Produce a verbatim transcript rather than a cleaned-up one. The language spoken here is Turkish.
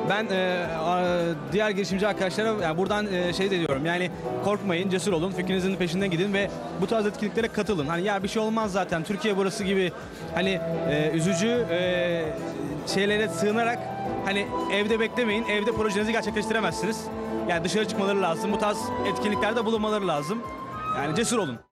Ben e, a, diğer girişimci arkadaşlara yani buradan e, şey de diyorum, yani korkmayın, cesur olun, fikrinizin peşinden gidin ve bu tarz etkinliklere katılın. Hani ya bir şey olmaz zaten, Türkiye burası gibi hani e, üzücü e, şeylere sığınarak hani evde beklemeyin, evde projenizi gerçekleştiremezsiniz. Yani dışarı çıkmaları lazım, bu tarz etkinliklerde bulunmaları lazım. Yani cesur olun.